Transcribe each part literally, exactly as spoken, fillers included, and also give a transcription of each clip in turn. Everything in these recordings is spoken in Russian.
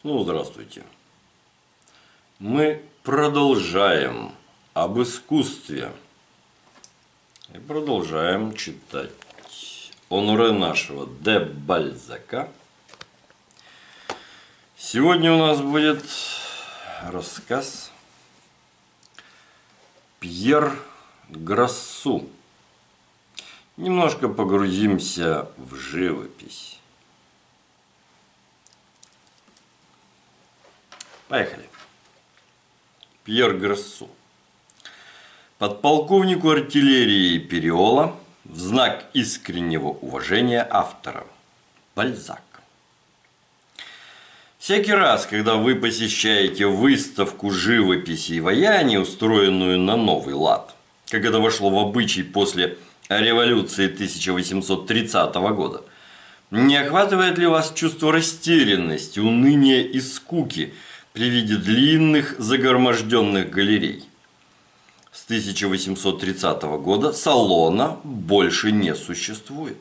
Ну, здравствуйте. Мы продолжаем об искусстве. И продолжаем читать Оноре нашего де Бальзака. Сегодня у нас будет рассказ Пьер Гроссу. Немножко погрузимся в живопись. Поехали. Пьер Гроссу. Подполковнику артиллерии Периола в знак искреннего уважения автора. Бальзак. Всякий раз, когда вы посещаете выставку живописи и ваяния, устроенную на новый лад, как это вошло в обычай после революции тысяча восемьсот тридцатого года, не охватывает ли вас чувство растерянности, уныния и скуки при виде длинных загроможденных галерей? С тысяча восемьсот тридцатого года салона больше не существует.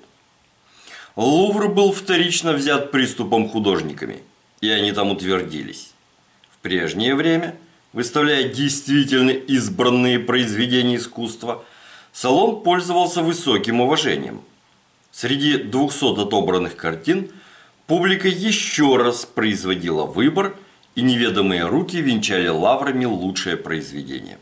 Лувр был вторично взят приступом художниками, и они там утвердились. В прежнее время, выставляя действительно избранные произведения искусства, салон пользовался высоким уважением. Среди двухсот отобранных картин публика еще раз производила выбор, и неведомые руки венчали лаврами лучшее произведение.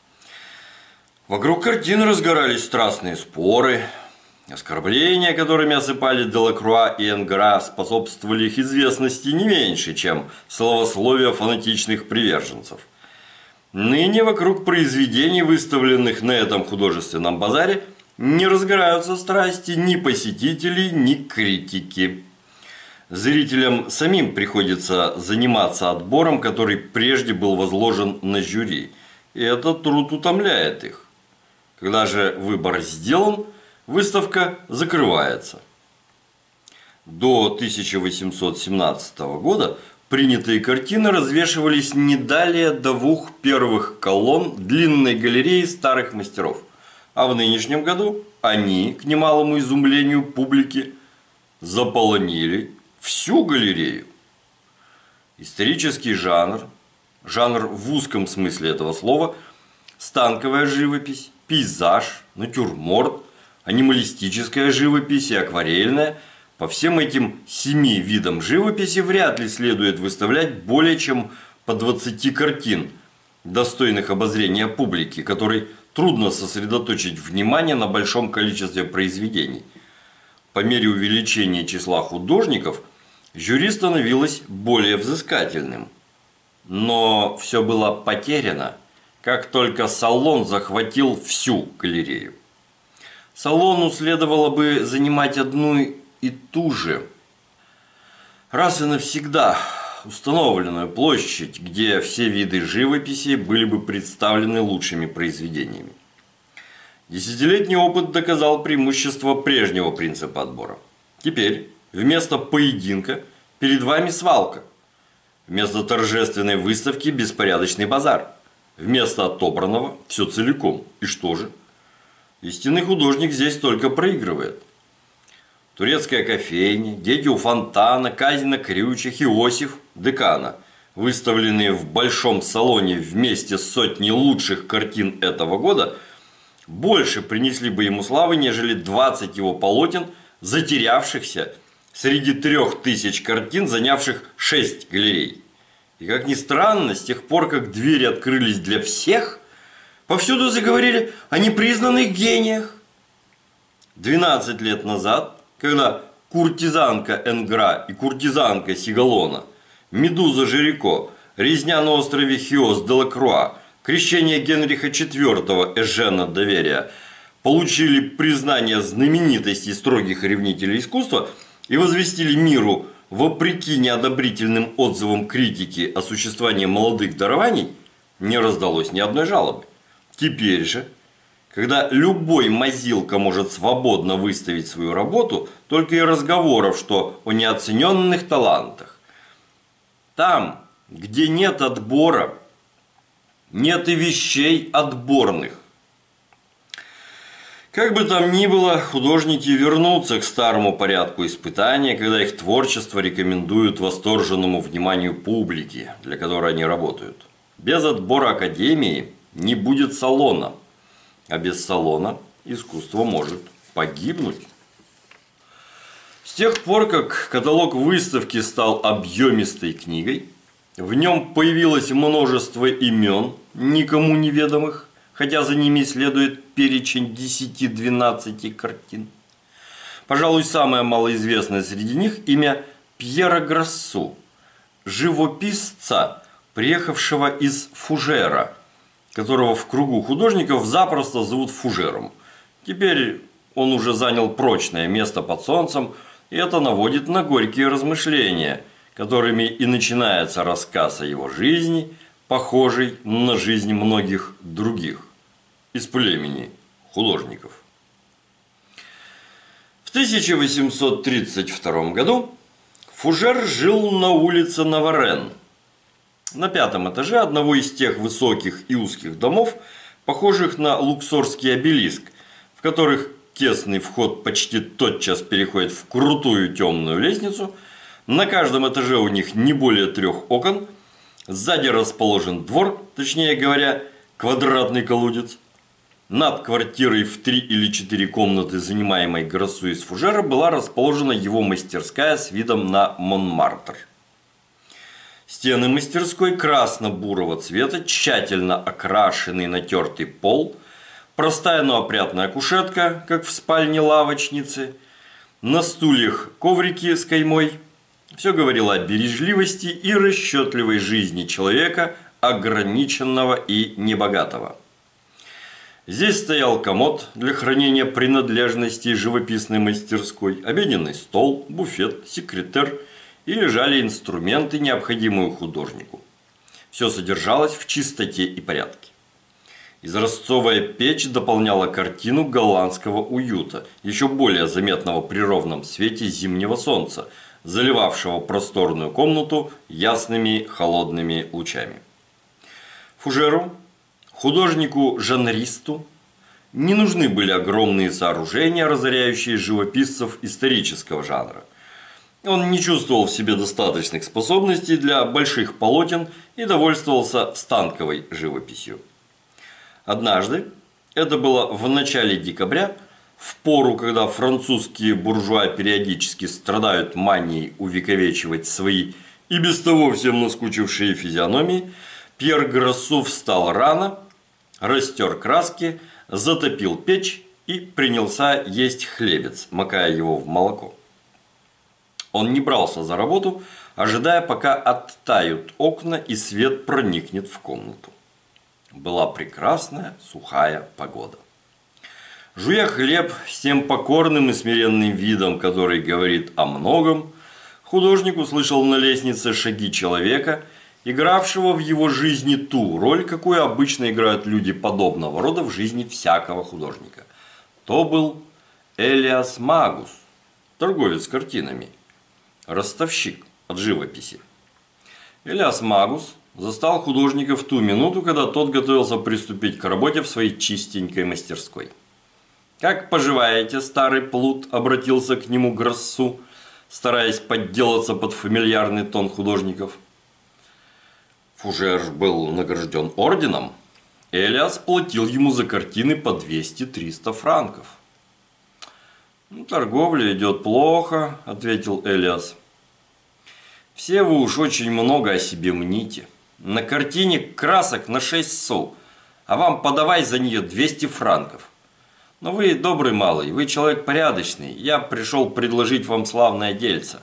Вокруг картин разгорались страстные споры. Оскорбления, которыми осыпали Делакруа и Энгра, способствовали их известности не меньше, чем словословие фанатичных приверженцев. Ныне вокруг произведений, выставленных на этом художественном базаре, не разгораются страсти ни посетителей, ни критики. Зрителям самим приходится заниматься отбором, который прежде был возложен на жюри, и этот труд утомляет их. Когда же выбор сделан, выставка закрывается. До тысяча восемьсот семнадцатого года принятые картины развешивались не далее двух первых колонн длинной галереи старых мастеров, а в нынешнем году они, к немалому изумлению публики, заполонили всю галерею. Исторический жанр, жанр в узком смысле этого слова, станковая живопись, пейзаж, натюрморт, анималистическая живопись и акварельная, по всем этим семи видам живописи вряд ли следует выставлять более чем по двадцати картин, достойных обозрения публики, которой трудно сосредоточить внимание на большом количестве произведений. По мере увеличения числа художников жюри становилось более взыскательным. Но все было потеряно, как только салон захватил всю галерею. Салону следовало бы занимать одну и ту же, раз и навсегда установленную площадь, где все виды живописи были бы представлены лучшими произведениями. Десятилетний опыт доказал преимущество прежнего принципа отбора. Теперь вместо поединка перед вами свалка, вместо торжественной выставки беспорядочный базар, вместо отобранного все целиком. И что же? Истинный художник здесь только проигрывает. Турецкая кофейня, дети у фонтана, казнь на крючьях, Иосиф, декана, выставленные в большом салоне вместе с сотней лучших картин этого года, больше принесли бы ему славы, нежели двадцать его полотен, затерявшихся среди трех тысяч картин, занявших шесть галерей. И как ни странно, с тех пор, как двери открылись для всех, повсюду заговорили о непризнанных гениях. двенадцать лет назад, когда куртизанка Энгра и куртизанка Сигалона, Медуза Жирико, резня на острове Хиос Делакруа, крещение Генриха четвёртого Эжена Доверия получили признание знаменитостей строгих ревнителей искусства и возвестили миру, вопреки неодобрительным отзывам критики о существовании молодых дарований, не раздалось ни одной жалобы. Теперь же, когда любой мазилка может свободно выставить свою работу, только и разговоров, что о неоцененных талантах. Там, где нет отбора, нет и вещей отборных. Как бы там ни было, художники вернутся к старому порядку испытания, когда их творчество рекомендуют восторженному вниманию публики, для которой они работают. Без отбора академии не будет салона, а без салона искусство может погибнуть. С тех пор, как каталог выставки стал объемистой книгой, в нем появилось множество имен, никому неведомых, хотя за ними следует перечень десяти-двенадцати картин. Пожалуй, самое малоизвестное среди них имя Пьера Гроссу, живописца, приехавшего из Фужера, которого в кругу художников запросто зовут Фужером. Теперь он уже занял прочное место под солнцем, и это наводит на горькие размышления, которыми и начинается рассказ о его жизни, похожий на жизнь многих других из племени художников. В тысяча восемьсот тридцать втором году Фужер жил на улице Наварен, на пятом этаже одного из тех высоких и узких домов, похожих на Луксорский обелиск, в которых тесный вход почти тотчас переходит в крутую темную лестницу. На каждом этаже у них не более трех окон. Сзади расположен двор, точнее говоря, квадратный колодец. Над квартирой в три или четыре комнаты, занимаемой Гроссу из Фужера, была расположена его мастерская с видом на Монмартр. Стены мастерской красно-бурого цвета, тщательно окрашенный натертый пол, простая, но опрятная кушетка, как в спальне лавочницы, на стульях коврики с каймой. Все говорило о бережливости и расчетливой жизни человека, ограниченного и небогатого. Здесь стоял комод для хранения принадлежностей живописной мастерской, обеденный стол, буфет, секретер, и лежали инструменты, необходимые художнику. Все содержалось в чистоте и порядке. Изразцовая печь дополняла картину голландского уюта, еще более заметного при ровном свете зимнего солнца, заливавшего просторную комнату ясными холодными лучами. Фужеру, художнику-жанристу, не нужны были огромные сооружения, разоряющие живописцев исторического жанра. Он не чувствовал в себе достаточных способностей для больших полотен и довольствовался станковой живописью. Однажды, это было в начале декабря, в пору, когда французские буржуа периодически страдают манией увековечивать свои и без того всем наскучившие физиономии, Пьер Гроссу встал рано, растер краски, затопил печь и принялся есть хлебец, макая его в молоко. Он не брался за работу, ожидая, пока оттают окна и свет проникнет в комнату. Была прекрасная сухая погода. Жуя хлеб с тем покорным и смиренным видом, который говорит о многом, художник услышал на лестнице шаги человека, игравшего в его жизни ту роль, какую обычно играют люди подобного рода в жизни всякого художника. То был Элиас Магус, торговец картинами, ростовщик от живописи. Элиас Магус застал художника в ту минуту, когда тот готовился приступить к работе в своей чистенькой мастерской. «Как поживаете, старый плут?» – обратился к нему Гроссу, стараясь подделаться под фамильярный тон художников. Фужер был награжден орденом. Элиас платил ему за картины по двести-триста франков. «Ну, торговля идет плохо», – ответил Элиас. «Все вы уж очень много о себе мните. На картине красок на шесть су, а вам подавай за нее двести франков. Но вы добрый малый, вы человек порядочный, я пришел предложить вам славное дельце».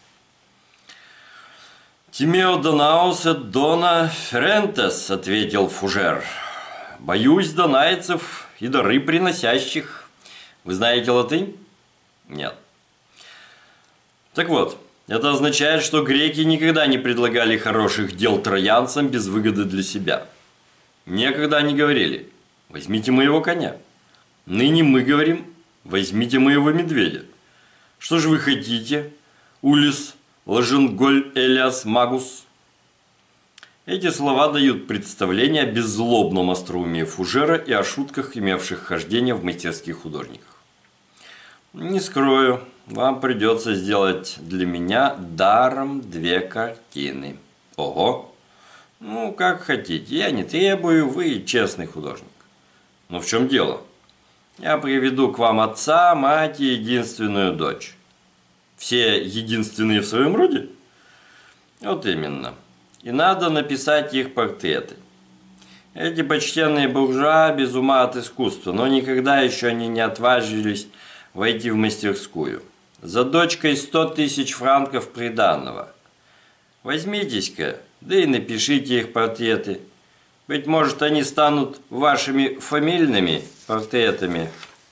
«Тимео донаус et дона ферентес», – ответил Фужер. «Боюсь донайцев и дары приносящих. Вы знаете латынь?» «Нет». «Так вот, это означает, что греки никогда не предлагали хороших дел троянцам без выгоды для себя. Некогда они говорили: возьмите моего коня. Ныне мы говорим: возьмите моего медведя. Что же вы хотите, Улис Лаженголь Элиас Магус?» Эти слова дают представление о беззлобном остроумии Фужера и о шутках, имевших хождение в мастерских художниках. Не скрою, вам придется сделать для меня даром две картины. Ого! Ну, как хотите, я не требую, вы честный художник. Но в чем дело? Я приведу к вам отца, мать и единственную дочь. Все единственные в своем роде? Вот именно. И надо написать их портреты. Эти почтенные буржуа без ума от искусства, но никогда еще они не отважились войти в мастерскую. За дочкой сто тысяч франков приданого. Возьмитесь-ка, да и напишите их портреты. Быть может, они станут вашими фамильными портретами.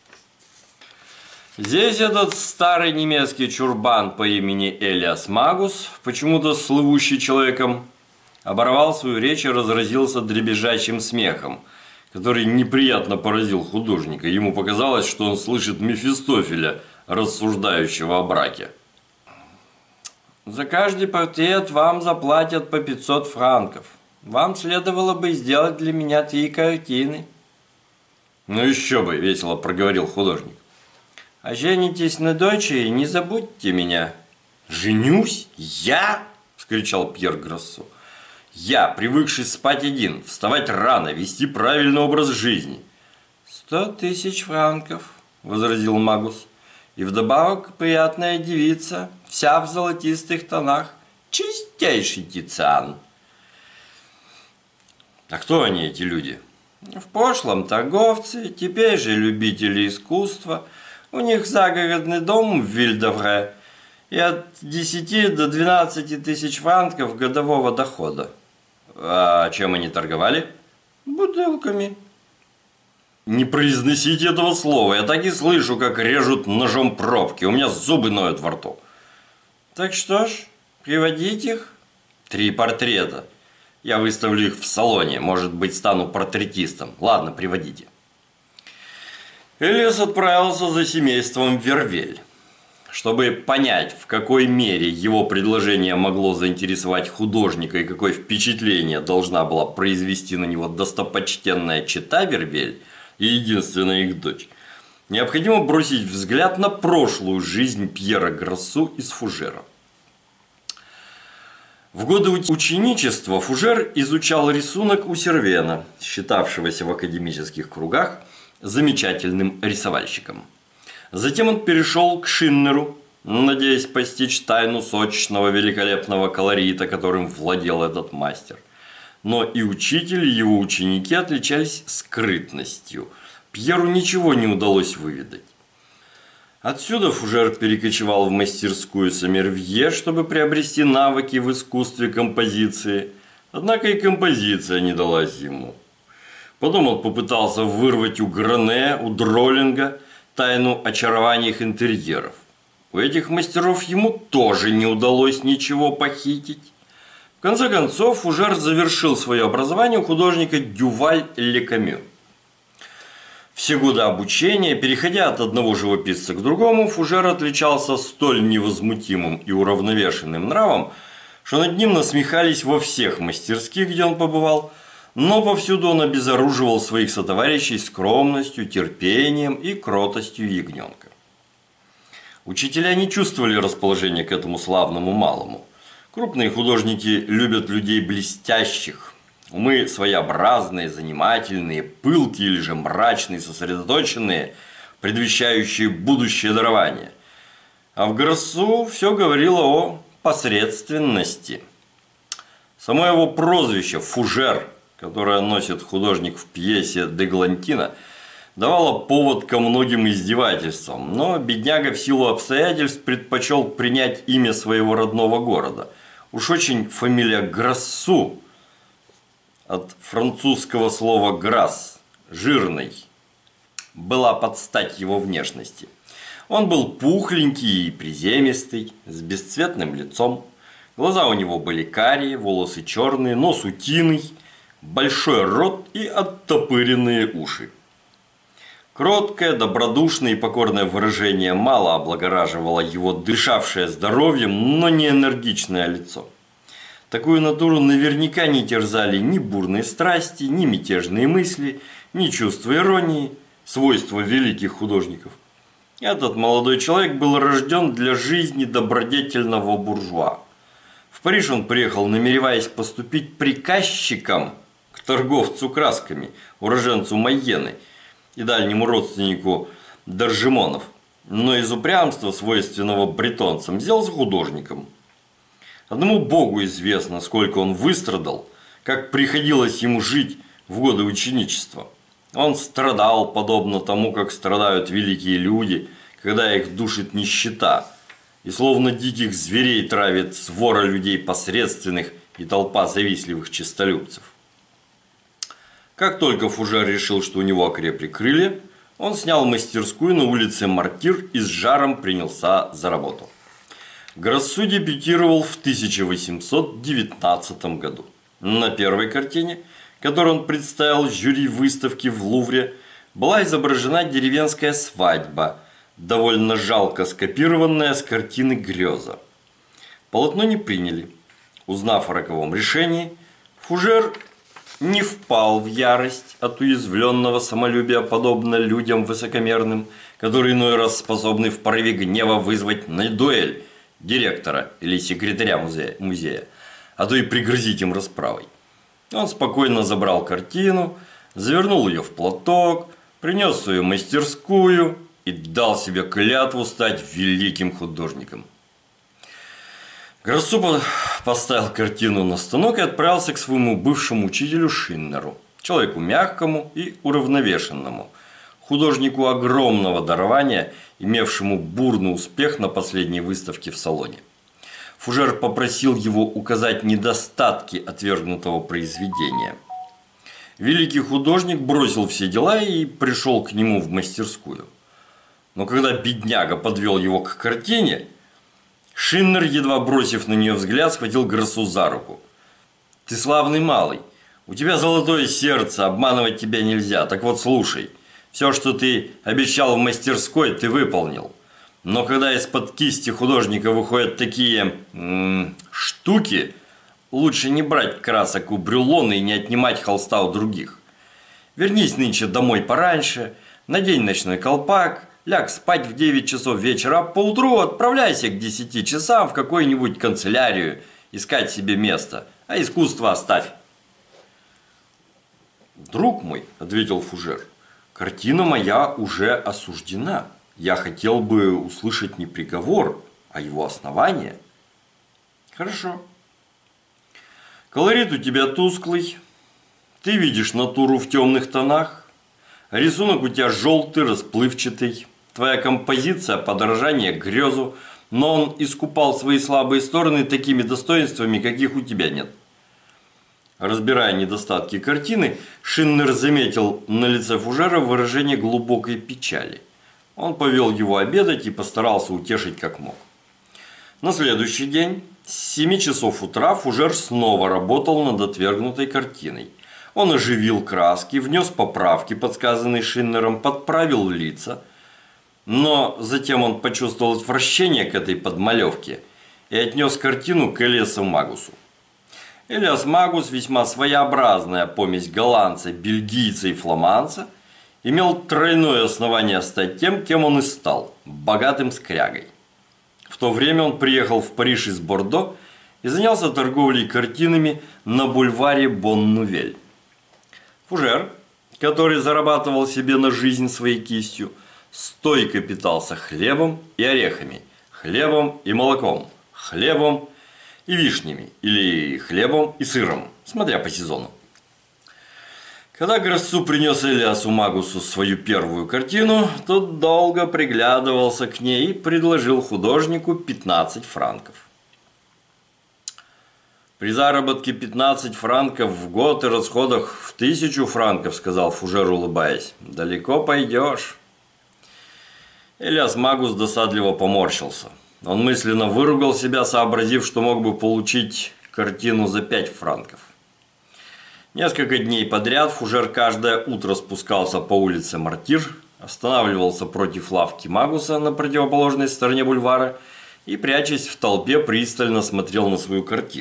Здесь этот старый немецкий чурбан по имени Элиас Магус, почему-то слывущий человеком, оборвал свою речь и разразился дребезжащим смехом, который неприятно поразил художника. Ему показалось, что он слышит Мефистофеля, рассуждающего о браке. За каждый портрет вам заплатят по пятьсот франков. Вам следовало бы сделать для меня три картины. Ну еще бы, весело проговорил художник. А женитесь на дочери, не забудьте меня. Женюсь? Я? Вскричал Пьер Гроссо. Я, привыкший спать один, вставать рано, вести правильный образ жизни. Сто тысяч франков, возразил Магус. И вдобавок приятная девица, вся в золотистых тонах, чистейший Тициан. А кто они, эти люди? В прошлом торговцы, теперь же любители искусства. У них загородный дом в Виль-д'Авре и от десяти до двенадцати тысяч франков годового дохода. А чем они торговали? Бутылками. Не произносите этого слова, я так и слышу, как режут ножом пробки, у меня зубы ноют во рту. Так что ж, приводить их? Три портрета. Я выставлю их в салоне, может быть, стану портретистом. Ладно, приводите. Элиас отправился за семейством Вервель. Чтобы понять, в какой мере его предложение могло заинтересовать художника и какое впечатление должна была произвести на него достопочтенная чета Вервель и единственная их дочь, необходимо бросить взгляд на прошлую жизнь Пьера Гроссо из Фужера. В годы ученичества Фужер изучал рисунок у Сервена, считавшегося в академических кругах замечательным рисовальщиком. Затем он перешел к Шиннеру, надеясь постичь тайну сочного великолепного колорита, которым владел этот мастер. Но и учитель, и его ученики отличались скрытностью. Пьеру ничего не удалось выведать. Отсюда Фужер перекочевал в мастерскую Сомервье, чтобы приобрести навыки в искусстве композиции. Однако и композиция не далась ему. Потом он попытался вырвать у Гране, у Дроллинга тайну очарования их интерьеров. У этих мастеров ему тоже не удалось ничего похитить. В конце концов, Фужер завершил свое образование у художника Дюваль-Лекамю. Все годы обучения, переходя от одного живописца к другому, Фужер отличался столь невозмутимым и уравновешенным нравом, что над ним насмехались во всех мастерских, где он побывал, но повсюду он обезоруживал своих сотоварищей скромностью, терпением и кротостью ягненка. Учителя не чувствовали расположения к этому славному малому. Крупные художники любят людей блестящих, умы своеобразные, занимательные, пылкие или же мрачные, сосредоточенные, предвещающие будущее дарование. А в Гроссо все говорило о посредственности. Само его прозвище «Фужер», которое носит художник в пьесе «Деглантина», давало повод ко многим издевательствам, но бедняга в силу обстоятельств предпочел принять имя своего родного города. Уж очень фамилия Гроссо от французского слова «грасс» – «жирный» была под стать его внешности. Он был пухленький и приземистый, с бесцветным лицом. Глаза у него были карие, волосы черные, нос утиный, большой рот и оттопыренные уши. Кроткое, добродушное и покорное выражение мало облагораживало его дышавшее здоровьем, но не энергичное лицо. Такую натуру наверняка не терзали ни бурные страсти, ни мятежные мысли, ни чувство иронии, свойства великих художников. Этот молодой человек был рожден для жизни добродетельного буржуа. В Париж он приехал, намереваясь поступить приказчиком к торговцу красками, уроженцу Майены и дальнему родственнику Д'Аржемонов, но из упрямства, свойственного бретонцам, сделался художником. Одному Богу известно, сколько он выстрадал, как приходилось ему жить в годы ученичества. Он страдал, подобно тому, как страдают великие люди, когда их душит нищета, и словно диких зверей травит свора людей посредственных и толпа завистливых честолюбцев. Как только Фужер решил, что у него окрепли крылья, он снял мастерскую на улице Мартир и с жаром принялся за работу. Гроссу дебютировал в тысяча восемьсот девятнадцатом году. На первой картине, которую он представил жюри выставки в Лувре, была изображена деревенская свадьба, довольно жалко скопированная с картины «Греза». Полотно не приняли. Узнав о роковом решении, Фужер не впал в ярость от уязвленного самолюбия, подобно людям высокомерным, которые иной раз способны в порыве гнева вызвать на дуэль директора или секретаря музея, музея, а то и пригрозить им расправой. Он спокойно забрал картину, завернул ее в платок, принес в свою мастерскую и дал себе клятву стать великим художником. Гроссу поставил картину на станок и отправился к своему бывшему учителю Шиннеру, человеку мягкому и уравновешенному, художнику огромного дарования, имевшему бурный успех на последней выставке в салоне. Фужер попросил его указать недостатки отвергнутого произведения. Великий художник бросил все дела и пришел к нему в мастерскую. Но когда бедняга подвел его к картине, Шиннер, едва бросив на нее взгляд, схватил Гроссу за руку. «Ты славный малый, у тебя золотое сердце, обманывать тебя нельзя. Так вот слушай, все, что ты обещал в мастерской, ты выполнил. Но когда из-под кисти художника выходят такие м-м, штуки, лучше не брать красок у Брюллона и не отнимать холста у других. Вернись нынче домой пораньше, надень ночной колпак, ляг спать в девять часов вечера, а поутру отправляйся к десяти часам в какую-нибудь канцелярию искать себе место, а искусство оставь». «Друг мой», – ответил Фужер, – «картина моя уже осуждена. Я хотел бы услышать не приговор, а его основание». «Хорошо. Колорит у тебя тусклый, ты видишь натуру в темных тонах, рисунок у тебя желтый, расплывчатый, твоя композиция – подражание Грезу, но он искупал свои слабые стороны такими достоинствами, каких у тебя нет». Разбирая недостатки картины, Шиннер заметил на лице Фужера выражение глубокой печали. Он повел его обедать и постарался утешить как мог. На следующий день с семи часов утра Фужер снова работал над отвергнутой картиной. Он оживил краски, внес поправки, подсказанные Шиннером, подправил лица. Но затем он почувствовал отвращение к этой подмалевке и отнес картину к Элиасу Магусу. Элиас Магус, весьма своеобразная помесь голландца, бельгийца и фламандца, имел тройное основание стать тем, кем он и стал – богатым скрягой. В то время он приехал в Париж из Бордо и занялся торговлей картинами на бульваре Бон-Нувель. Фужер, который зарабатывал себе на жизнь своей кистью, стойко питался хлебом и орехами, хлебом и молоком, хлебом и вишнями или хлебом и сыром, смотря по сезону. Когда Гроссу принес Элиасу Магусу свою первую картину, тот долго приглядывался к ней и предложил художнику пятнадцать франков. «При заработке пятнадцать франков в год и расходах в тысячу франков, – сказал Фужер, улыбаясь, – далеко пойдешь». Элиас Магус досадливо поморщился. Он мысленно выругал себя, сообразив, что мог бы получить картину за пять франков. Несколько дней подряд Фужер каждое утро спускался по улице Мартир, останавливался против лавки Магуса на противоположной стороне бульвара и, прячась в толпе, пристально смотрел на свою картину,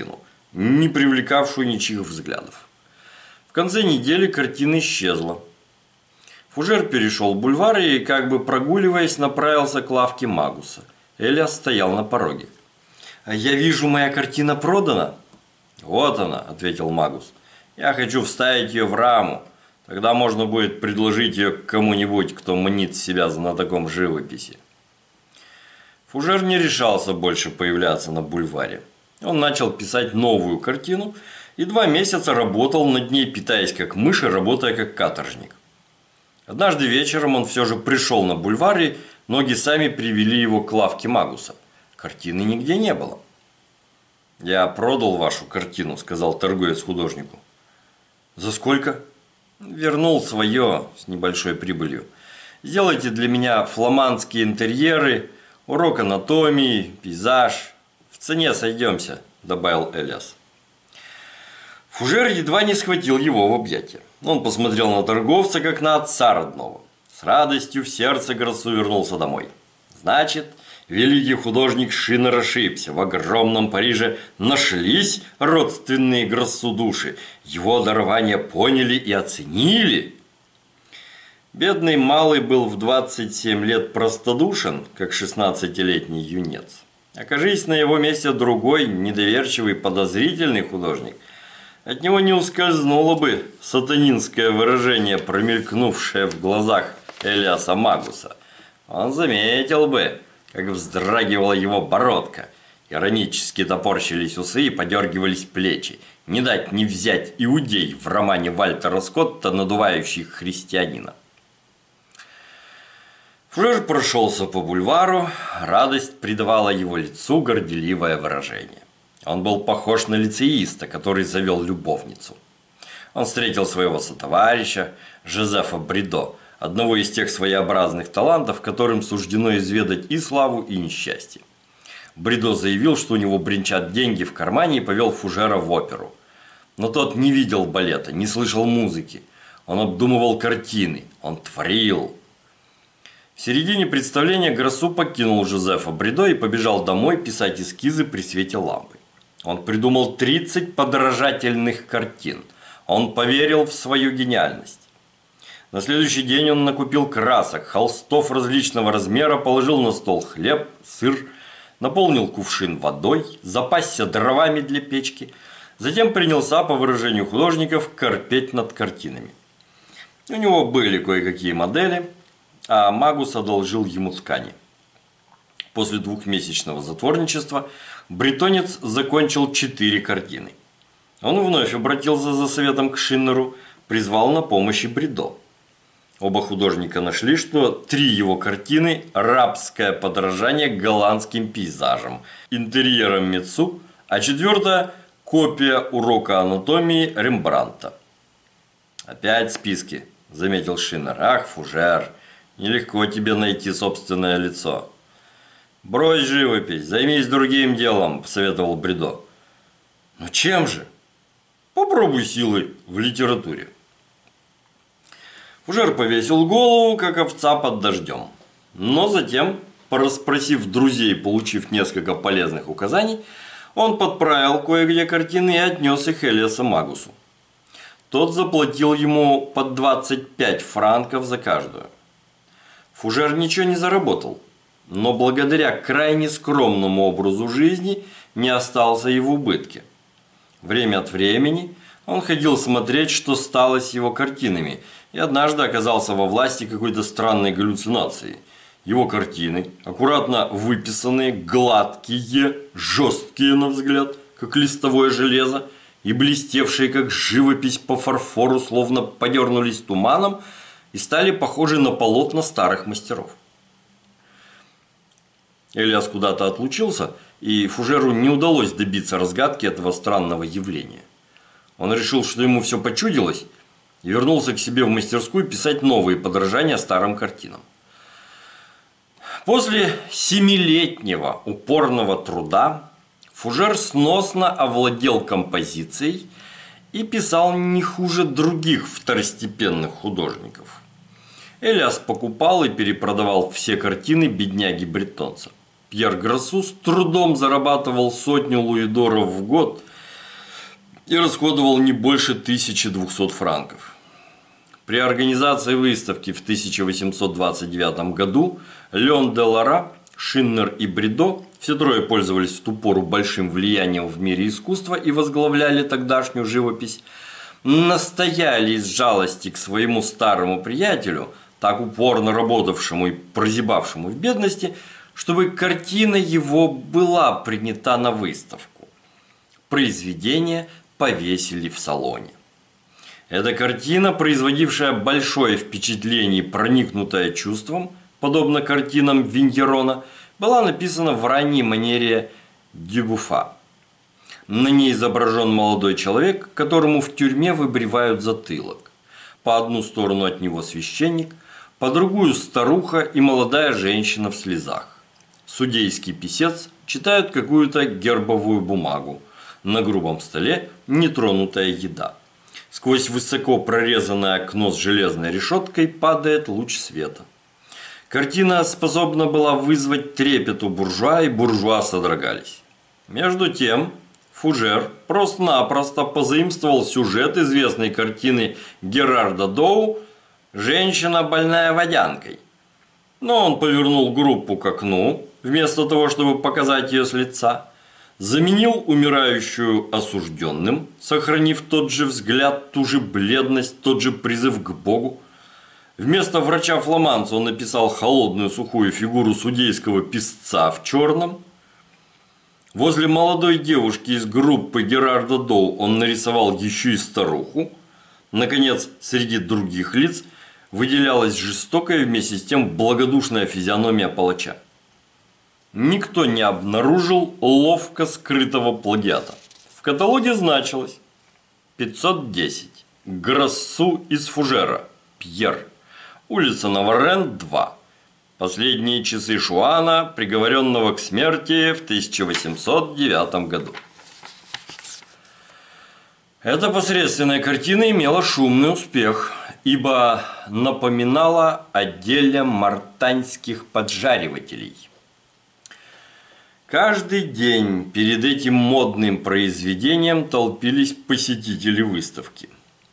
не привлекавшую ничьих взглядов. В конце недели картина исчезла. Фужер перешел бульвар и, как бы прогуливаясь, направился к лавке Магуса. Элиас стоял на пороге. «Я вижу, моя картина продана». «Вот она», – ответил Магус. «Я хочу вставить ее в раму. Тогда можно будет предложить ее кому-нибудь, кто мнит себя знатоком живописи». Фужер не решался больше появляться на бульваре. Он начал писать новую картину и два месяца работал над ней, питаясь как мышь и работая как каторжник. Однажды вечером он все же пришел на бульвар, и ноги сами привели его к лавке Магуса. Картины нигде не было. «Я продал вашу картину», – сказал торговец художнику. «За сколько?» «Вернул свое с небольшой прибылью. Сделайте для меня фламандские интерьеры, урок анатомии, пейзаж. В цене сойдемся», – добавил Элиас. Фужер едва не схватил его в объятия. Он посмотрел на торговца, как на отца родного. С радостью в сердце Гроссу вернулся домой. Значит, великий художник Шиннер ошибся. В огромном Париже нашлись родственные Гроссу души. Его дарование поняли и оценили. Бедный малый был в двадцать семь лет простодушен, как шестнадцатилетний юнец. Окажись на его месте другой, недоверчивый, подозрительный художник, от него не ускользнуло бы сатанинское выражение, промелькнувшее в глазах Элиаса Магуса. Он заметил бы, как вздрагивала его бородка, иронически топорщились усы и подергивались плечи. Не дать не взять иудей в романе Вальтера Скотта, надувающий христианина. Фужер прошелся по бульвару, радость придавала его лицу горделивое выражение. Он был похож на лицеиста, который завел любовницу. Он встретил своего сотоварища, Жозефа Бридо, одного из тех своеобразных талантов, которым суждено изведать и славу, и несчастье. Бридо заявил, что у него бренчат деньги в кармане, и повел Фужера в оперу. Но тот не видел балета, не слышал музыки. Он обдумывал картины, он творил. В середине представления Гроссу покинул Жозефа Бридо и побежал домой писать эскизы при свете лампы. Он придумал тридцать подражательных картин. Он поверил в свою гениальность. На следующий день он накупил красок, холстов различного размера, положил на стол хлеб, сыр, наполнил кувшин водой, запасся дровами для печки. Затем принялся, по выражению художников, корпеть над картинами. У него были кое-какие модели, а Магус одолжил ему ткани. После двухмесячного затворничества бретонец закончил четыре картины. Он вновь обратился за советом к Шиннеру, призвал на помощь и Бридо. Оба художника нашли, что три его картины – рабское подражание голландским пейзажам, интерьерам Мецу, а четвертая – копия урока анатомии Рембрандта. «Опять списки», – заметил Шиннер. «Ах, Фужер, нелегко тебе найти собственное лицо». «Брось живопись, займись другим делом», – посоветовал Бридо. «Ну чем же?» «Попробуй силы в литературе». Фужер повесил голову, как овца под дождем. Но затем, порасспросив друзей, получив несколько полезных указаний, он подправил кое-где картины и отнес их Элиасу Магусу. Тот заплатил ему по двадцать пять франков за каждую. Фужер ничего не заработал, но благодаря крайне скромному образу жизни не остался и в убытке. Время от времени он ходил смотреть, что стало с его картинами, и однажды оказался во власти какой-то странной галлюцинации. Его картины, аккуратно выписанные, гладкие, жесткие на взгляд, как листовое железо, и блестевшие, как живопись по фарфору, словно подернулись туманом и стали похожи на полотна старых мастеров. Элиас куда-то отлучился, и Фужеру не удалось добиться разгадки этого странного явления. Он решил, что ему все почудилось, и вернулся к себе в мастерскую писать новые подражания старым картинам. После семилетнего упорного труда Фужер сносно овладел композицией и писал не хуже других второстепенных художников. Элиас покупал и перепродавал все картины бедняги-бретонца. Пьер Гроссу с трудом зарабатывал сотню луидоров в год, и расходовал не больше тысячи двухсот франков. При организации выставки в тысяча восемьсот двадцать девятом году Леон де Лара, Шиннер и Бридо, все трое пользовались в ту пору большим влиянием в мире искусства и возглавляли тогдашнюю живопись, настояли из жалости к своему старому приятелю, так упорно работавшему и прозябавшему в бедности, чтобы картина его была принята на выставку. Произведение повесили в салоне. Эта картина, производившая большое впечатление и проникнутая чувством, подобно картинам Виньерона, была написана в ранней манере Дюбуфа. На ней изображен молодой человек, которому в тюрьме выбривают затылок. По одну сторону от него священник, по другую старуха и молодая женщина в слезах. Судейский писец читает какую-то гербовую бумагу. На грубом столе нетронутая еда. Сквозь высоко прорезанное окно с железной решеткой падает луч света. Картина способна была вызвать трепет у буржуа, и буржуа содрогались. Между тем, Фужер просто-напросто позаимствовал сюжет известной картины Герарда Доу «Женщина, больная водянкой». Но он повернул группу к окну, вместо того, чтобы показать ее с лица, заменил умирающую осужденным, сохранив тот же взгляд, ту же бледность, тот же призыв к Богу. Вместо врача-фламандца он написал холодную сухую фигуру судейского писца в черном. Возле молодой девушки из группы Герарда Доу он нарисовал еще и старуху. Наконец, среди других лиц выделялась жестокая, вместе с тем благодушная физиономия палача. Никто не обнаружил ловко скрытого плагиата. В каталоге значилось пятьсот десять. Гроссу из Фужера. Пьер. Улица Наварен, два. Последние часы Шуана, приговоренного к смерти в тысяча восемьсот девятом году. Эта посредственная картина имела шумный успех, ибо напоминала о деле мартаньских поджаривателей. Каждый день перед этим модным произведением толпились посетители выставки.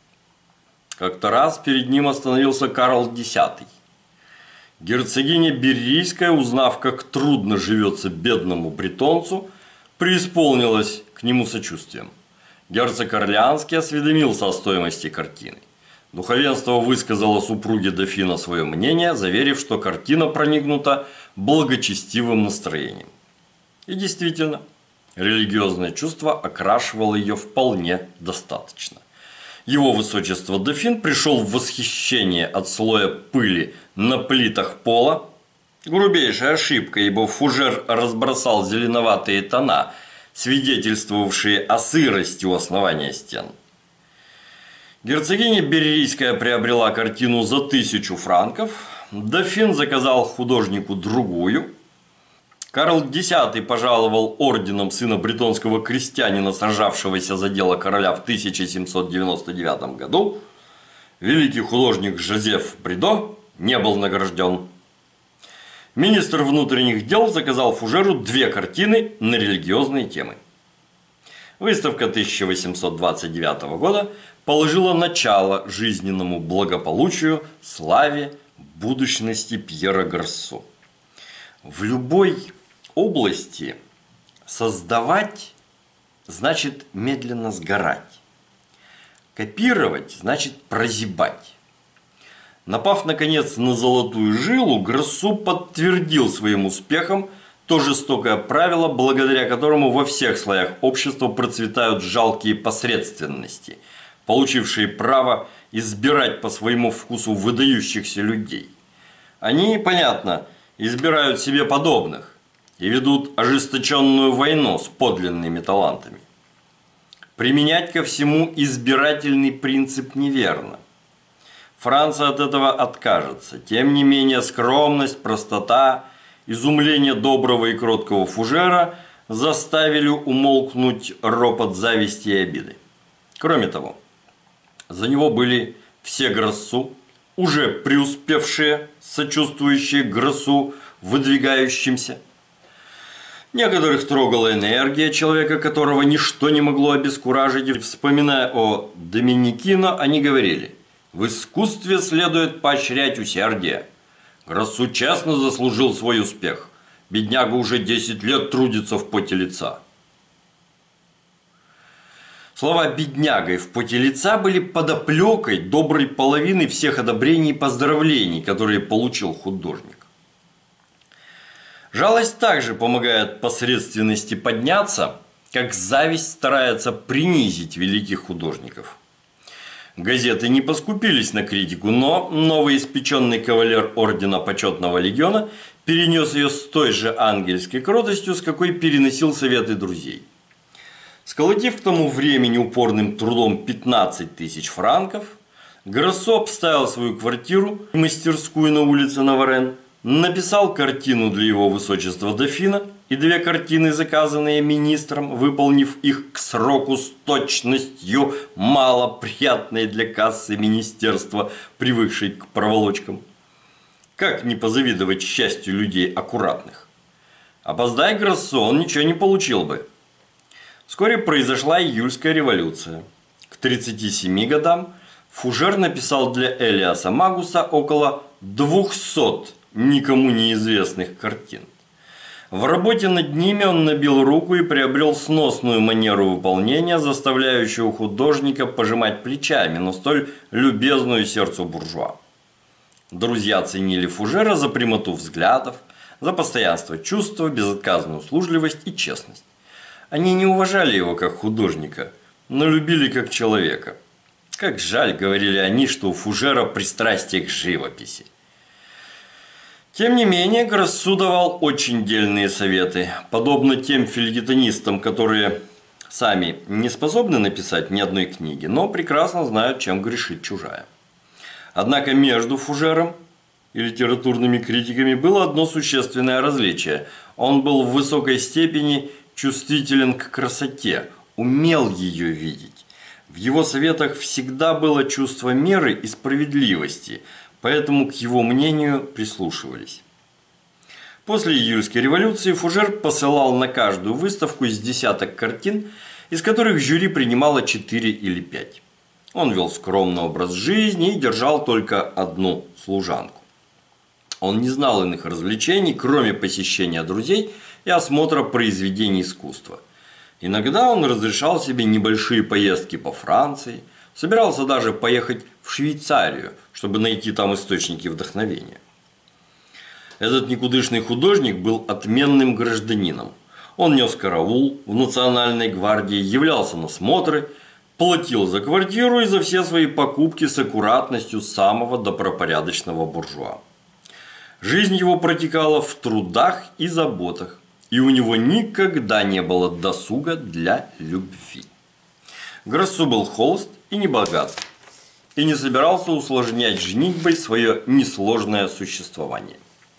Как-то раз перед ним остановился Карл Десятый. Герцогиня Беррийская, узнав, как трудно живется бедному бретонцу, преисполнилась к нему сочувствием. Герцог Орлеанский осведомился о стоимости картины. Духовенство высказало супруге дофина свое мнение, заверив, что картина проникнута благочестивым настроением. И действительно, религиозное чувство окрашивало ее вполне достаточно. Его высочество дофин пришел в восхищение от слоя пыли на плитах пола. Грубейшая ошибка, ибо Фужер разбросал зеленоватые тона, свидетельствовавшие о сырости у основания стен. Герцогиня Беррийская приобрела картину за тысячу франков. Дофин заказал художнику другую. Карл Десятый пожаловал орденом сына бретонского крестьянина, сражавшегося за дело короля в тысяча семьсот девяносто девятом году. Великий художник Жозеф Бридо не был награжден. Министр внутренних дел заказал Фужеру две картины на религиозные темы. Выставка тысяча восемьсот двадцать девятого года положила начало жизненному благополучию, славе, будущности Пьера Гроссу. В любой области создавать значит медленно сгорать. Копировать значит прозябать. Напав, наконец, на золотую жилу, Гроссу подтвердил своим успехом то жестокое правило, благодаря которому во всех слоях общества процветают жалкие посредственности, получившие право избирать по своему вкусу выдающихся людей. Они, понятно, избирают себе подобных и ведут ожесточенную войну с подлинными талантами. Применять ко всему избирательный принцип неверно. Франция от этого откажется. Тем не менее, скромность, простота, изумление доброго и кроткого Фужера заставили умолкнуть ропот зависти и обиды. Кроме того, за него были все Гроссу, уже преуспевшие, сочувствующие Гроссу, выдвигающимся. Некоторых трогала энергия человека, которого ничто не могло обескуражить. И вспоминая о Доминикино, они говорили: в искусстве следует поощрять усердие. Гроссу честно заслужил свой успех. Бедняга уже десять лет трудится в поте лица. Слова «бедняга» и «в поте лица» были подоплекой доброй половины всех одобрений и поздравлений, которые получил художник. Жалость также помогает посредственности подняться, как зависть старается принизить великих художников. Газеты не поскупились на критику, но новоиспеченный кавалер ордена Почетного легиона перенес ее с той же ангельской кротостью, с какой переносил советы друзей. Сколотив к тому времени упорным трудом пятнадцать тысяч франков, Гроссо обставил свою квартиру и мастерскую на улице Наварен, написал картину для его высочества дофина и две картины, заказанные министром, выполнив их к сроку с точностью, малоприятной для кассы министерства, привыкшей к проволочкам. Как не позавидовать счастью людей аккуратных? Опоздай Гроссо, он ничего не получил бы. Вскоре произошла июльская революция. К тридцати семи годам Фужер написал для Элиаса Магуса около двухсот никому неизвестных картин. В работе над ними он набил руку и приобрел сносную манеру выполнения, заставляющую художника пожимать плечами, но столь любезную сердцу буржуа. Друзья ценили Фужера за прямоту взглядов, за постоянство чувства, безотказную услужливость и честность. Они не уважали его как художника, но любили как человека. Как жаль, говорили они, что у Фужера пристрастие к живописи. Тем не менее, Гроссу давал очень дельные советы, подобно тем фельетонистам, которые сами не способны написать ни одной книги, но прекрасно знают, чем грешит чужая. Однако между Фужером и литературными критиками было одно существенное различие. Он был в высокой степени чувствителен к красоте, умел ее видеть. В его советах всегда было чувство меры и справедливости, поэтому к его мнению прислушивались. После июльской революции Фужер посылал на каждую выставку из десяток картин, из которых жюри принимало четыре или пять. Он вел скромный образ жизни и держал только одну служанку. Он не знал иных развлечений, кроме посещения друзей и осмотра произведений искусства. Иногда он разрешал себе небольшие поездки по Франции, собирался даже поехать в Швейцарию, чтобы найти там источники вдохновения. Этот никудышный художник был отменным гражданином. Он нес караул в Национальной гвардии, являлся на смотры, платил за квартиру и за все свои покупки с аккуратностью самого добропорядочного буржуа. Жизнь его протекала в трудах и заботах, и у него никогда не было досуга для любви. Гроссу был холост и не богат, и не собирался усложнять женитьбой свое несложное существование.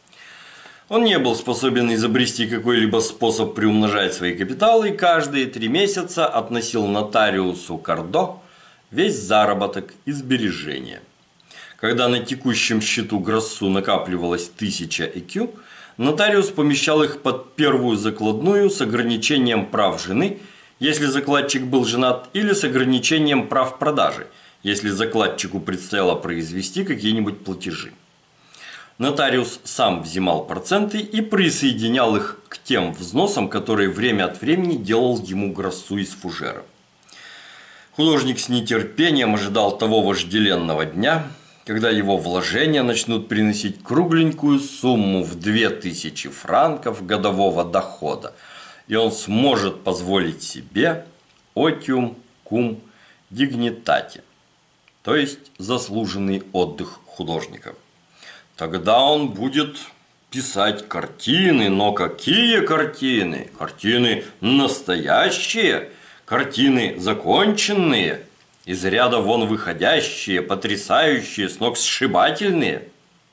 Он не был способен изобрести какой-либо способ приумножать свои капиталы и каждые три месяца относил нотариусу Кардо весь заработок и сбережения. Когда на текущем счету Гроссу накапливалось тысяча ЭКЮ, нотариус помещал их под первую закладную с ограничением прав жены, если закладчик был женат, или с ограничением прав продажи, если закладчику предстояло произвести какие-нибудь платежи. Нотариус сам взимал проценты и присоединял их к тем взносам, которые время от времени делал ему Гроссу из Фужера. Художник с нетерпением ожидал того вожделенного дня, когда его вложения начнут приносить кругленькую сумму в две тысячи франков годового дохода, и он сможет позволить себе otium cum dignitate, то есть заслуженный отдых художника. Тогда он будет писать картины, но какие картины? Картины настоящие, картины законченные, из ряда вон выходящие, потрясающие, сногсшибательные.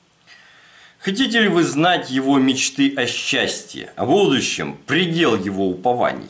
Хотите ли вы знать его мечты о счастье, о будущем, предел его упований?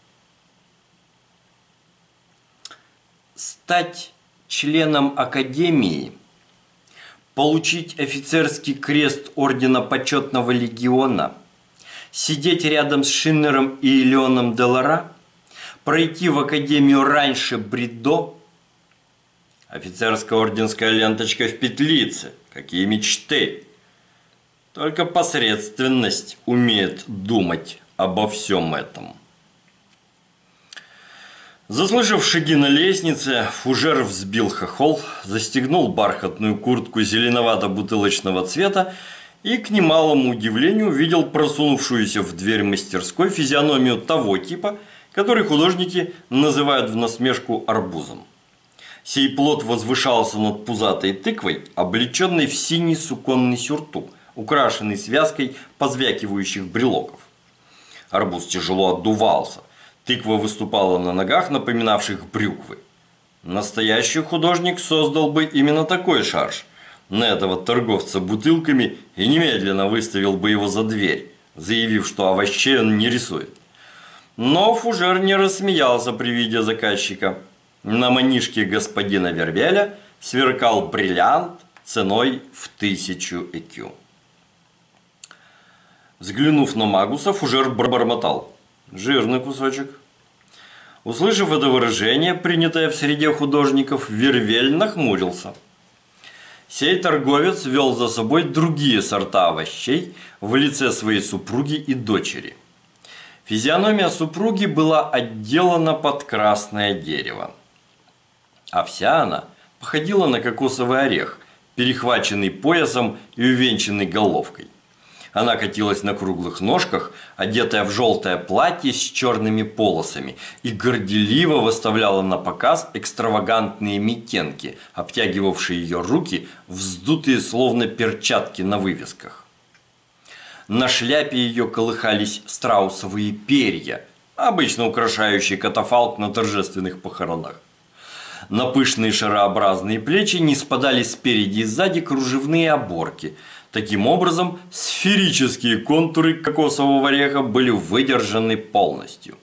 Стать членом Академии, получить офицерский крест Ордена Почетного легиона, сидеть рядом с Шиннером и Леоном Делара, пройти в академию раньше Бридо. Офицерская орденская ленточка в петлице. Какие мечты! Только посредственность умеет думать обо всем этом. Заслышав шаги на лестнице, Фужер взбил хохол, застегнул бархатную куртку зеленовато-бутылочного цвета и, к немалому удивлению, увидел просунувшуюся в дверь мастерской физиономию того типа, который художники называют в насмешку арбузом. Сей плод возвышался над пузатой тыквой, облеченной в синий суконный сюртук, украшенный связкой позвякивающих брелоков. Арбуз тяжело отдувался. Тыква выступала на ногах, напоминавших брюквы. Настоящий художник создал бы именно такой шарж на этого торговца бутылками и немедленно выставил бы его за дверь, заявив, что овощей он не рисует. Но Фужер не рассмеялся при виде заказчика. На манишке господина Вербеля сверкал бриллиант ценой в тысячу экю. Взглянув на Магуса, Фужер бормотал: «Жирный кусочек». Услышав это выражение, принятое в среде художников, Вервель нахмурился. Сей торговец вел за собой другие сорта овощей в лице своей супруги и дочери. Физиономия супруги была отделана под красное дерево, а вся она походила на кокосовый орех, перехваченный поясом и увенчанный головкой. Она катилась на круглых ножках, одетая в желтое платье с черными полосами, и горделиво выставляла на показ экстравагантные митенки, обтягивавшие ее руки, вздутые словно перчатки на вывесках. На шляпе ее колыхались страусовые перья, обычно украшающие катафалк на торжественных похоронах. На пышные шарообразные плечи не спадали спереди и сзади кружевные оборки. Таким образом, сферические контуры кокосового ореха были выдержаны полностью.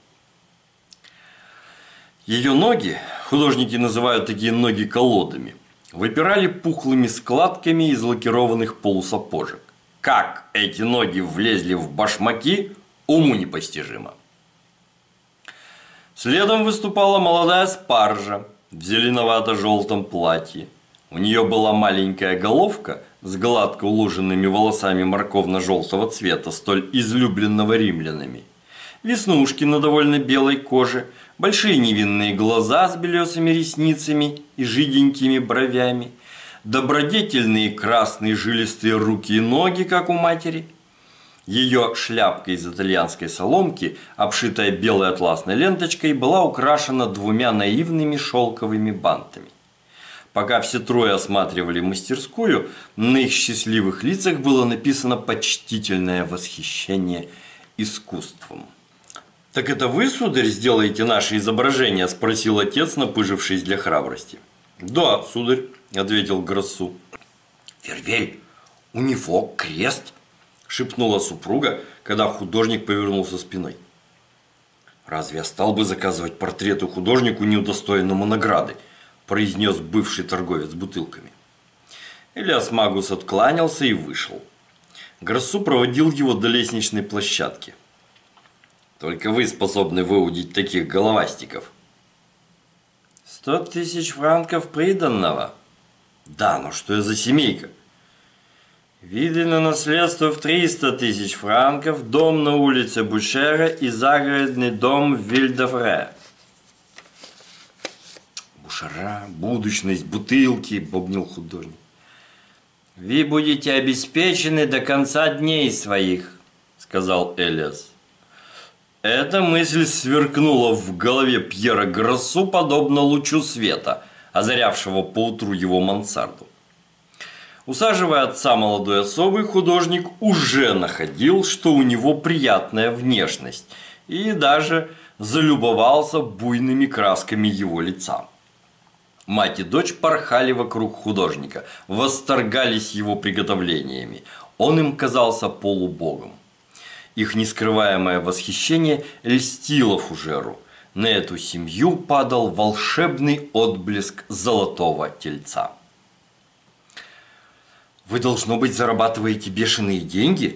Ее ноги, художники называют такие ноги колодами, выпирали пухлыми складками из лакированных полусапожек. Как эти ноги влезли в башмаки, уму непостижимо. Следом выступала молодая спаржа в зеленовато-желтом платье. У нее была маленькая головка с гладко уложенными волосами морковно-желтого цвета, столь излюбленного римлянами, веснушки на довольно белой коже, большие невинные глаза с белесыми ресницами и жиденькими бровями, добродетельные красные жилистые руки и ноги, как у матери. Ее шляпка из итальянской соломки, обшитая белой атласной ленточкой, была украшена двумя наивными шелковыми бантами. Пока все трое осматривали мастерскую, на их счастливых лицах было написано почтительное восхищение искусством. «Так это вы, сударь, сделаете наше изображение?» – спросил отец, напыжившись для храбрости. «Да, сударь», – ответил Гроссу. «Вервель, у него крест!» – шепнула супруга, когда художник повернулся спиной. «Разве я стал бы заказывать портреты художнику, неудостоенному награды?» – произнес бывший торговец бутылками. Элиас Магус откланялся и вышел. Гроссу проводил его до лестничной площадки. «Только вы способны выудить таких головастиков». «Сто тысяч франков приданного?» «Да, но что это за семейка?» «Виды на наследство в триста тысяч франков, дом на улице Бушера и загородный дом в Виль-де-Фре». «Бушера, будущность, бутылки», – бубнил художник. «Вы будете обеспечены до конца дней своих», – сказал Элиас. Эта мысль сверкнула в голове Пьера Гроссу, подобно лучу света, озарявшего поутру его мансарду. Усаживая отца молодой особы, художник уже находил, что у него приятная внешность, и даже залюбовался буйными красками его лица. Мать и дочь порхали вокруг художника, восторгались его приготовлениями. Он им казался полубогом. Их нескрываемое восхищение льстило Фужеру. На эту семью падал волшебный отблеск золотого тельца. «Вы, должно быть, зарабатываете бешеные деньги?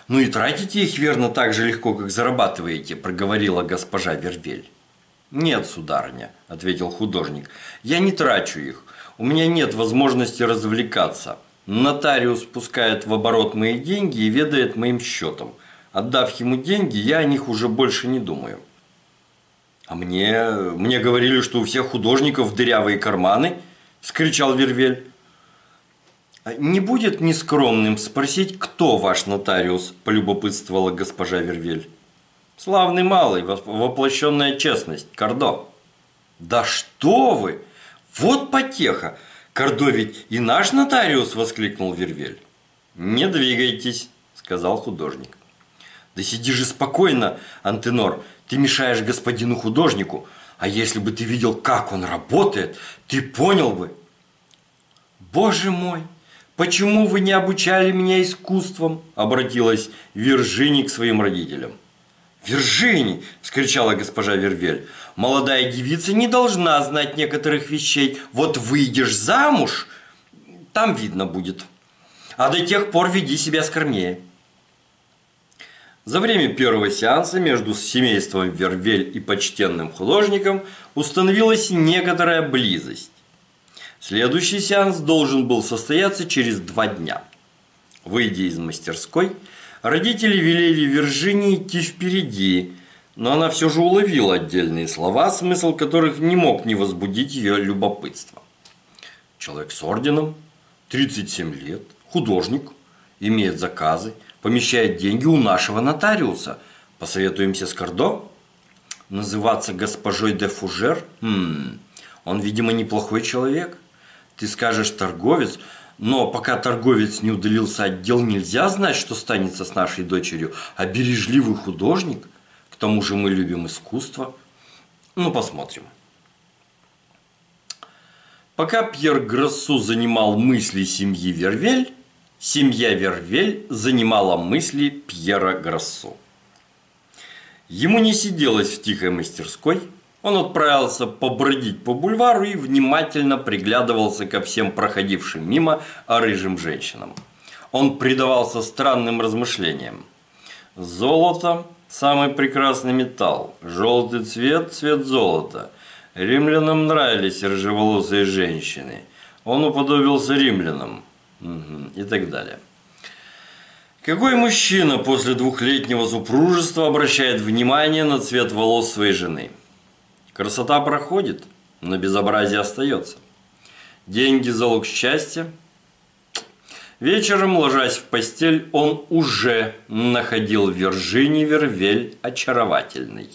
«Ну и тратите их, верно, так же легко, как зарабатываете», – проговорила госпожа Вервель. «Нет, сударыня», – ответил художник, – «я не трачу их. У меня нет возможности развлекаться. Нотариус пускает в оборот мои деньги и ведает моим счетом. Отдав ему деньги, я о них уже больше не думаю». «А мне, мне говорили, что у всех художников дырявые карманы», – вскричал Вервель. «Не будет нескромным спросить, кто ваш нотариус?» – полюбопытствовала госпожа Вервель. «Славный малый, воплощенная честность, Кардо». «Да что вы! Вот потеха! Кардо ведь и наш нотариус!» – воскликнул Вервель. «Не двигайтесь», – сказал художник. «Да сиди же спокойно, Антенор, ты мешаешь господину художнику, а если бы ты видел, как он работает, ты понял бы». «Боже мой! Почему вы не обучали меня искусствам?» – обратилась Виржини к своим родителям. «Виржини!» – вскричала госпожа Вервель. «Молодая девица не должна знать некоторых вещей. Вот выйдешь замуж, там видно будет. А до тех пор веди себя скромнее». За время первого сеанса между семейством Вервель и почтенным художником установилась некоторая близость. Следующий сеанс должен был состояться через два дня. Выйдя из мастерской, родители велели Виржинии идти впереди, но она все же уловила отдельные слова, смысл которых не мог не возбудить ее любопытство. Человек с орденом, тридцать семь лет, художник, имеет заказы, помещает деньги у нашего нотариуса. Посоветуемся с Кардо? Называться госпожой де Фужер? Хм, он, видимо, неплохой человек. Ты скажешь торговец, но пока торговец не удалился от дел, нельзя знать, что станется с нашей дочерью. А бережливый художник? К тому же мы любим искусство. Ну, посмотрим. Пока Пьер Гроссу занимал мысли семьи Вервель, семья Вервель занимала мысли Пьера Гроссу. Ему не сиделось в тихой мастерской. Он отправился побродить по бульвару и внимательно приглядывался ко всем проходившим мимо рыжим женщинам. Он предавался странным размышлениям. Золото – самый прекрасный металл, желтый цвет – цвет золота. Римлянам нравились рыжеволосые женщины. Он уподобился римлянам. Угу. И так далее. Какой мужчина после двухлетнего супружества обращает внимание на цвет волос своей жены? Красота проходит, но безобразие остается. Деньги – залог счастья. Вечером, ложась в постель, он уже находил Виржини Вервель очаровательной.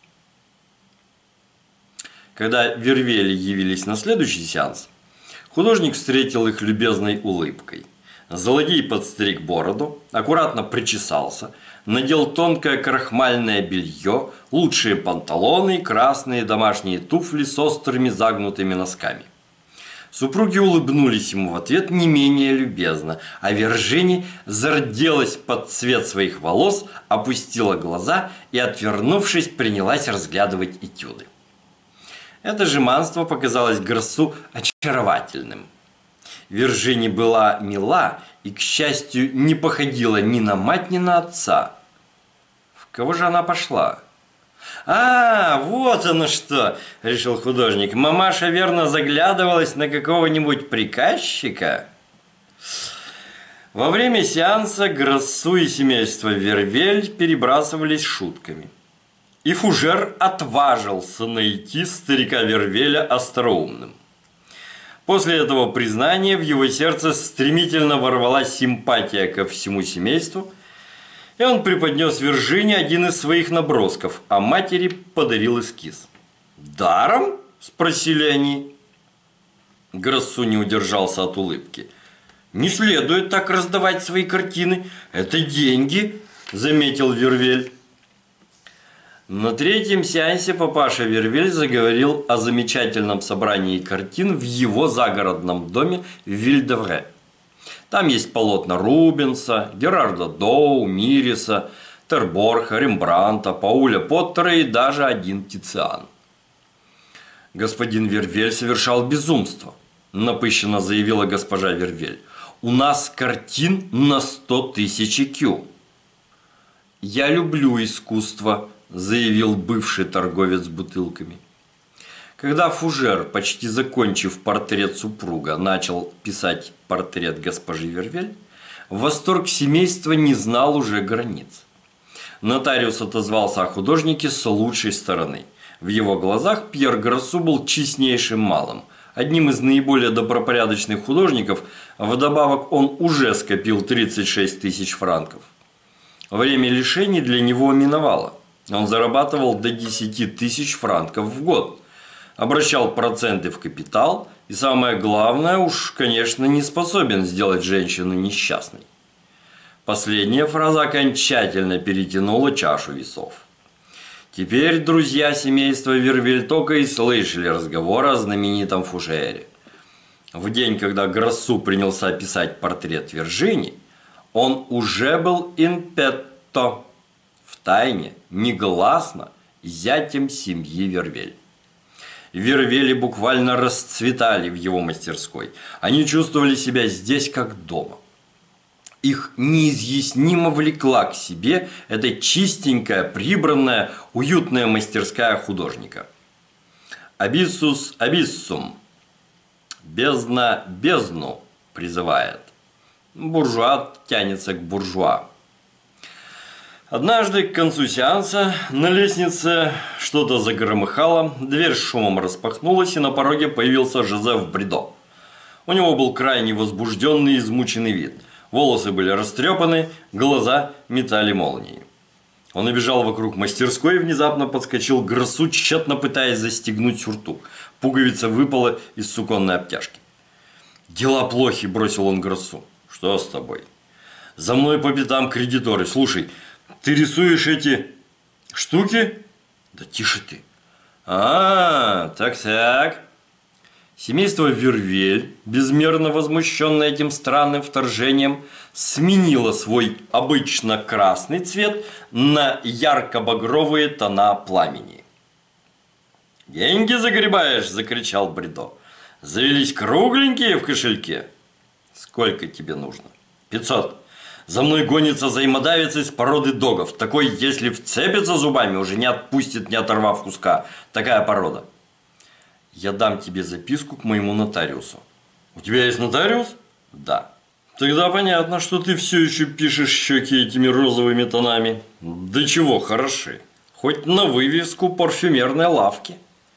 Когда Вервели явились на следующий сеанс, художник встретил их любезной улыбкой. Злодей подстриг бороду, аккуратно причесался, надел тонкое крахмальное белье, лучшие панталоны и красные домашние туфли с острыми загнутыми носками. Супруги улыбнулись ему в ответ не менее любезно, а Виржини зарделась под цвет своих волос, опустила глаза и, отвернувшись, принялась разглядывать этюды. Это жеманство показалось Гроссу очаровательным. Виржини была мила и, к счастью, не походила ни на мать, ни на отца. В кого же она пошла? «А, вот оно что!» – решил художник. «Мамаша верно заглядывалась на какого-нибудь приказчика?» Во время сеанса Гроссу и семейство Вервель перебрасывались шутками. И Фужер отважился найти старика Вервеля остроумным. После этого признания в его сердце стремительно ворвалась симпатия ко всему семейству, и он преподнес Виржини один из своих набросков, а матери подарил эскиз. «Даром?» – спросили они. Гроссу не удержался от улыбки. «Не следует так раздавать свои картины. Это деньги», – заметил Вервель. На третьем сеансе папаша Вервель заговорил о замечательном собрании картин в его загородном доме в Виль-де-Вре. Там есть полотна Рубенса, Герарда Доу, Мириса, Терборха, Рембрандта, Пауля Поттера и даже один Тициан. Господин Вервель совершал безумство, напыщенно заявила госпожа Вервель. У нас картин на сто тысяч кью. «Я люблю искусство», – заявил бывший торговец бутылками. Когда Фужер, почти закончив портрет супруга, начал писать портрет госпожи Вервель, восторг семейства не знал уже границ. Нотариус отозвался о художнике с лучшей стороны. В его глазах Пьер Гроссу был честнейшим малым, одним из наиболее добропорядочных художников, а вдобавок он уже скопил тридцать шесть тысяч франков. Время лишений для него миновало. Он зарабатывал до десяти тысяч франков в год, обращал проценты в капитал и, самое главное, уж, конечно, не способен сделать женщину несчастной. Последняя фраза окончательно перетянула чашу весов. Теперь друзья семейства Вервель только и слышали разговор о знаменитом Фужере. В день, когда Гроссу принялся писать портрет Виржини, он уже был in petto, в тайне, негласно, зятем семьи Вервель. Вервели буквально расцветали в его мастерской. Они чувствовали себя здесь как дома. Их неизъяснимо влекла к себе эта чистенькая, прибранная, уютная мастерская художника. «Абиссус абиссум» – «бездна бездну» призывает. Буржуа тянется к буржуа. Однажды к концу сеанса на лестнице что-то загромыхало, дверь с шумом распахнулась, и на пороге появился Жозеф Бридо. У него был крайне возбужденный и измученный вид. Волосы были растрепаны, глаза метали молнии. Он обежал вокруг мастерской и внезапно подскочил к Гроссу, тщетно пытаясь застегнуть сюртук. Пуговица выпала из суконной обтяжки. «Дела плохи», – бросил он Гроссу. «Что с тобой?» «За мной по пятам кредиторы. Слушай, ты рисуешь эти штуки?» «Да тише ты». «А, так-так». Семейство Вервель, безмерно возмущенное этим странным вторжением, сменило свой обычно красный цвет на ярко-багровые тона пламени. «Деньги загребаешь?» – закричал Бридо. «Завелись кругленькие в кошельке?» «Сколько тебе нужно?» «Пятьсот. За мной гонится взаимодавец из породы догов. Такой, если вцепится зубами, уже не отпустит, не оторвав куска. Такая порода». «Я дам тебе записку к моему нотариусу». «У тебя есть нотариус?» «Да». «Тогда понятно, что ты все еще пишешь щеки этими розовыми тонами. Да чего хороши. Хоть на вывеску парфюмерной лавки».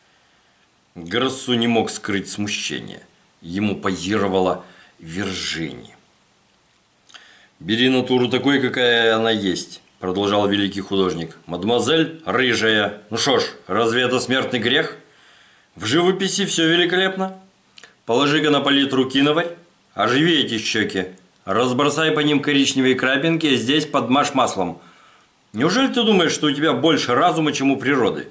Гроссу не мог скрыть смущение. Ему позировала Виржини. «Бери натуру такой, какая она есть», – продолжал великий художник. «Мадемуазель рыжая. Ну шо ж, разве это смертный грех? В живописи все великолепно. Положи-ка на палитру киноварь, оживи эти щеки, разбросай по ним коричневые крапинки, а здесь подмажь маслом. Неужели ты думаешь, что у тебя больше разума, чем у природы?»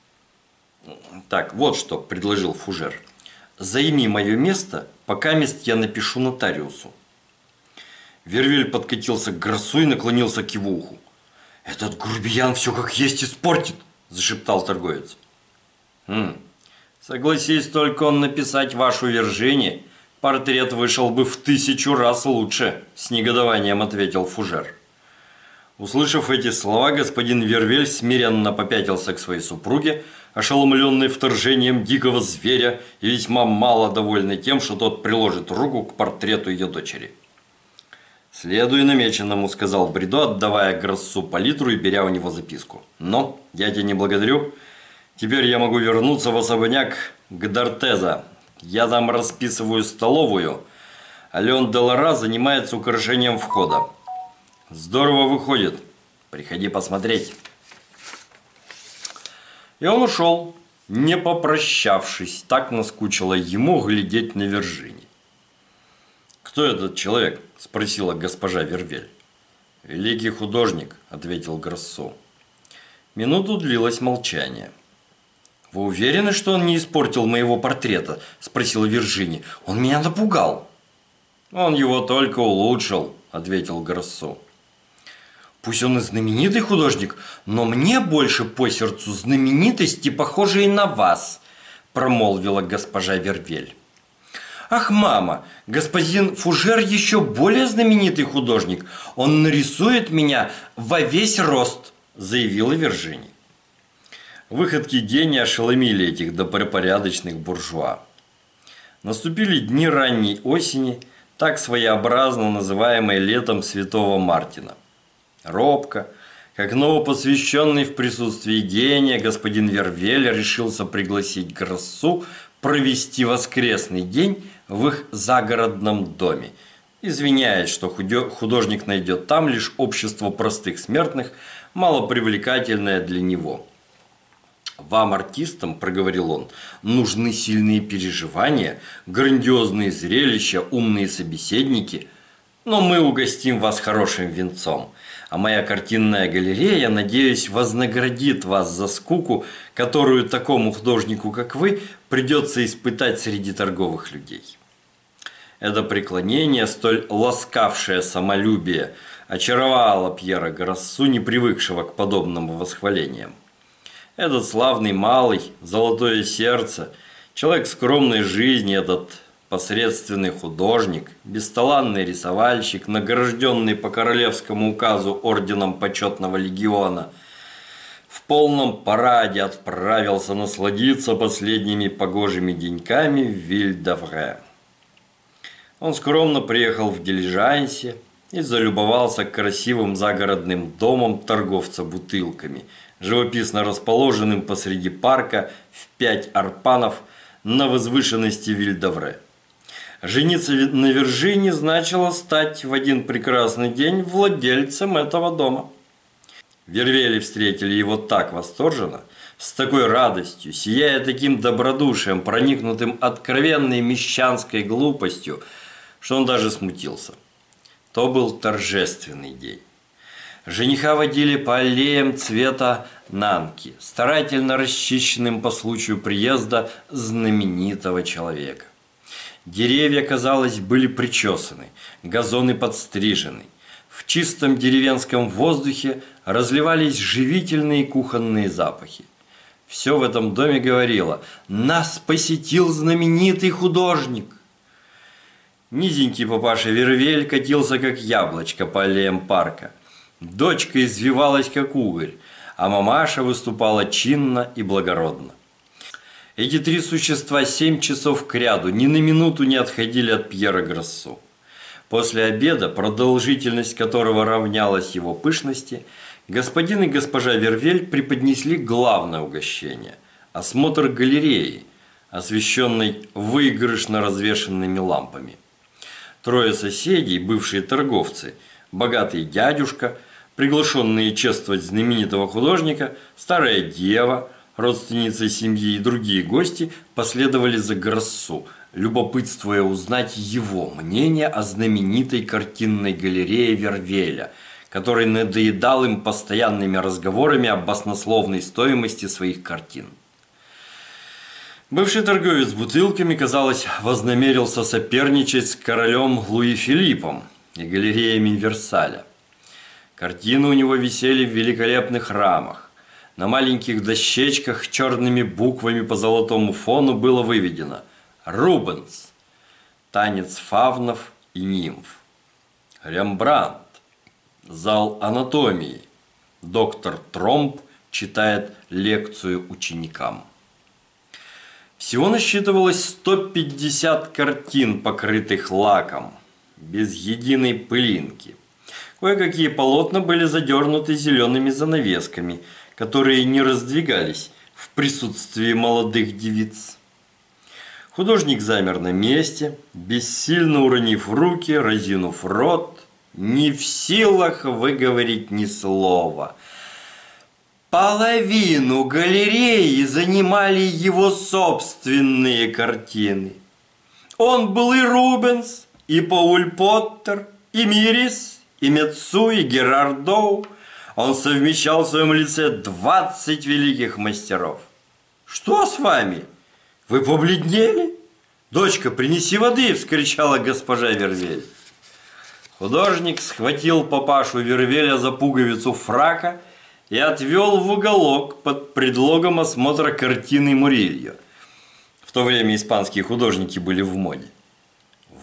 «Так, вот что», – предложил Фужер. «Займи мое место, пока мест я напишу нотариусу». Вервель подкатился к Гроссу и наклонился к его уху. «Этот грубиян все как есть испортит», – зашептал торговец. «Хм, согласись только он написать вашу Виржини, портрет вышел бы в тысячу раз лучше», – с негодованием ответил Фужер. Услышав эти слова, господин Вервель смиренно попятился к своей супруге, ошеломленный вторжением дикого зверя и весьма мало довольный тем, что тот приложит руку к портрету ее дочери. «Следуй намеченному», – сказал Бридо, отдавая Гроссу палитру и беря у него записку. «Но я тебя не благодарю. Теперь я могу вернуться в особняк к Д'Артеза. Я там расписываю столовую, а Леон де Лора занимается украшением входа. Здорово выходит. Приходи посмотреть». И он ушел, не попрощавшись. Так наскучило ему глядеть на Виржини. «Кто этот человек?» – спросила госпожа Вервель. «Великий художник», – ответил Гроссу. Минуту длилось молчание. «Вы уверены, что он не испортил моего портрета?» – спросила Виржини. «Он меня напугал». «Он его только улучшил», – ответил Гроссу. «Пусть он и знаменитый художник, но мне больше по сердцу знаменитости, похожие на вас», – промолвила госпожа Вервель. «Ах, мама, господин Фужер еще более знаменитый художник. Он нарисует меня во весь рост», – заявила Виржини. Выходки гения ошеломили этих добропорядочных буржуа. Наступили дни ранней осени, так своеобразно называемой летом Святого Мартина. Робко, как новопосвященный в присутствии гения, господин Вервель решился пригласить Гроссу провести воскресный день в их загородном доме, извиняясь, что художник найдет там лишь общество простых смертных, малопривлекательное для него. «Вам, артистам, — проговорил он, — нужны сильные переживания, грандиозные зрелища, умные собеседники, но мы угостим вас хорошим винцом, а моя картинная галерея, надеюсь, вознаградит вас за скуку, которую такому художнику, как вы, придется испытать среди торговых людей». Это преклонение, столь ласкавшее самолюбие, очаровало Пьера Гроссу, не привыкшего к подобным восхвалениям. Этот славный малый, золотое сердце, человек скромной жизни, этот посредственный художник, бесталанный рисовальщик, награжденный по королевскому указу орденом почетного легиона, в полном параде отправился насладиться последними погожими деньками в Виль-д'Авре. Он скромно приехал в дилижансе и залюбовался красивым загородным домом торговца бутылками, живописно расположенным посреди парка в пять арпанов на возвышенности Виль-д'Авре. Жениться на Виржини значило стать в один прекрасный день владельцем этого дома. Вервели встретили его так восторженно, с такой радостью, сияя таким добродушием, проникнутым откровенной мещанской глупостью, что он даже смутился. То был торжественный день. Жениха водили по аллеям цвета нанки, старательно расчищенным по случаю приезда знаменитого человека. Деревья, казалось, были причесаны, газоны подстрижены. В чистом деревенском воздухе разливались живительные кухонные запахи. Все в этом доме говорило: «Нас посетил знаменитый художник». Низенький папаша Вервель катился, как яблочко, по аллеям парка. Дочка извивалась, как угорь, а мамаша выступала чинно и благородно. Эти три существа семь часов кряду ни на минуту не отходили от Пьера Гроссу. После обеда, продолжительность которого равнялась его пышности, господин и госпожа Вервель преподнесли главное угощение – осмотр галереи, освещенной выигрышно развешенными лампами. Трое соседей, бывшие торговцы, богатый дядюшка, приглашенные чествовать знаменитого художника, старая дева, родственница семьи и другие гости последовали за Гроссу, любопытствуя узнать его мнение о знаменитой картинной галерее Вервеля, который надоедал им постоянными разговорами об баснословной стоимости своих картин. Бывший торговец бутылками, казалось, вознамерился соперничать с королем Луи Филиппом и галереями Версаля. Картины у него висели в великолепных рамах. На маленьких дощечках черными буквами по золотому фону было выведено «Рубенс. Танец фавнов и нимф». Рембрандт. Зал анатомии. Доктор Тромп читает лекцию ученикам. Всего насчитывалось сто пятьдесят картин, покрытых лаком, без единой пылинки. Кое-какие полотна были задернуты зелеными занавесками, которые не раздвигались в присутствии молодых девиц. Художник замер на месте, бессильно уронив руки, разинув рот, не в силах выговорить ни слова. Половину галереи занимали его собственные картины. Он был и Рубенс, и Пауль Поттер, и Мирис, и Мецу, и Герардоу. Он совмещал в своем лице двадцать великих мастеров. «Что с вами? Вы побледнели? Дочка, принеси воды!» – вскричала госпожа Вервель. Художник схватил папашу Вервеля за пуговицу фрака и отвел в уголок под предлогом осмотра картины Мурильо. В то время испанские художники были в моде.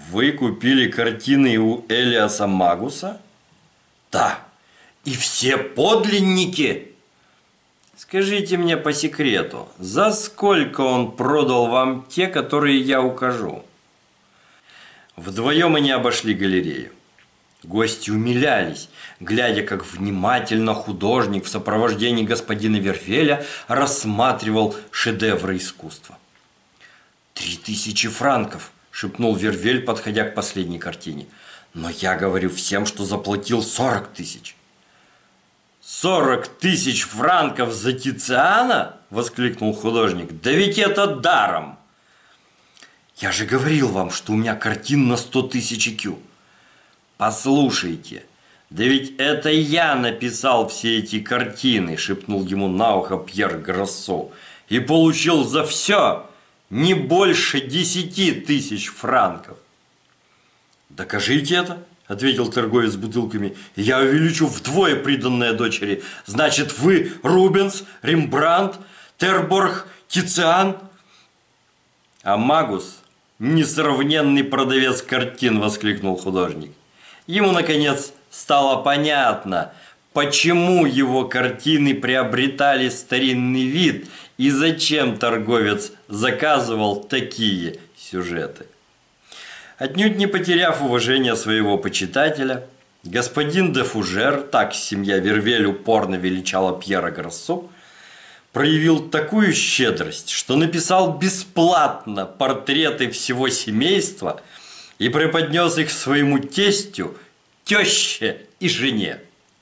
Вы купили картины у Элиаса Магуса? Да. И все подлинники? Скажите мне по секрету, за сколько он продал вам те, которые я укажу? Вдвоем они обошли галерею. Гости умилялись, глядя, как внимательно художник в сопровождении господина Вервеля рассматривал шедевры искусства. «Три тысячи франков!» – шепнул Вервель, подходя к последней картине. «Но я говорю всем, что заплатил сорок тысяч». «Сорок тысяч франков за Тициана?» – воскликнул художник. «Да ведь это даром!» «Я же говорил вам, что у меня картин на сто тысяч кю». «Послушайте, да ведь это я написал все эти картины», – шепнул ему на ухо Пьер Гроссо, «и получил за все не больше десяти тысяч франков». «Докажите это», – ответил торговец бутылками, – «я увеличу вдвое приданное дочери. Значит, вы Рубенс, Рембрандт, Терборг, Тициан». «А Магус – несравненный продавец картин», – воскликнул художник. Ему, наконец, стало понятно, почему его картины приобретали старинный вид и зачем торговец заказывал такие сюжеты. Отнюдь не потеряв уважения своего почитателя, господин де Фужер, так семья Вервель упорно величала Пьера Гроссо, проявил такую щедрость, что написал бесплатно портреты всего семейства и преподнес их своему тестю, теще и жене.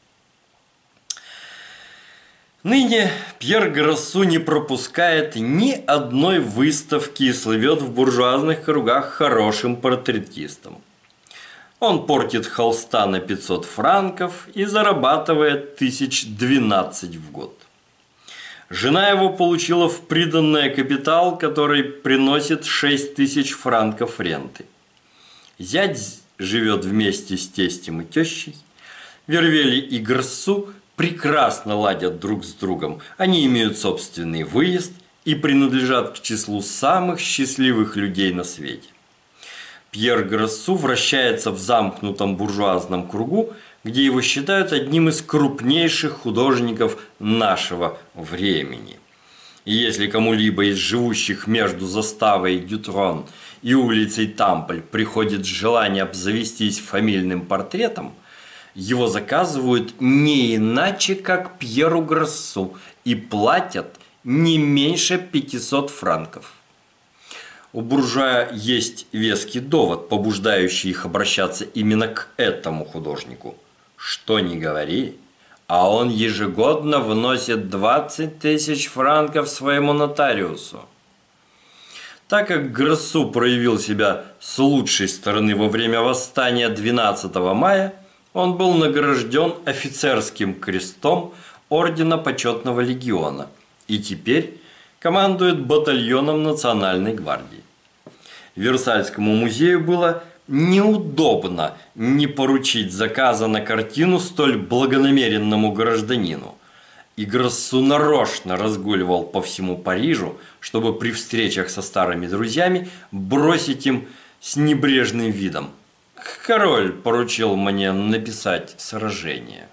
Ныне Пьер Гроссо не пропускает ни одной выставки и слывет в буржуазных кругах хорошим портретистом. Он портит холста на пятьсот франков и зарабатывает тысяч двенадцать в год. Жена его получила в приданное капитал, который приносит шесть тысяч франков ренты. Зять живет вместе с тестем и тещей. Вервели и Гроссо прекрасно ладят друг с другом. Они имеют собственный выезд и принадлежат к числу самых счастливых людей на свете. Пьер Гроссо вращается в замкнутом буржуазном кругу, где его считают одним из крупнейших художников нашего времени. И если кому-либо из живущих между заставой Дютрон и улицей Тампль приходит желание обзавестись фамильным портретом, его заказывают не иначе, как Пьеру Гроссо, и платят не меньше пятисот франков. У буржуа есть веский довод, побуждающий их обращаться именно к этому художнику. Что ни говори, а он ежегодно вносит двадцать тысяч франков своему нотариусу. Так как Гроссо проявил себя с лучшей стороны во время восстания двенадцатого мая, он был награжден офицерским крестом Ордена Почетного Легиона и теперь командует батальоном Национальной гвардии. Версальскому музею было неудобно не поручить заказа на картину столь благонамеренному гражданину. И Гроссо нарочно разгуливал по всему Парижу, чтобы при встречах со старыми друзьями бросить им с небрежным видом: «Король поручил мне написать сражение».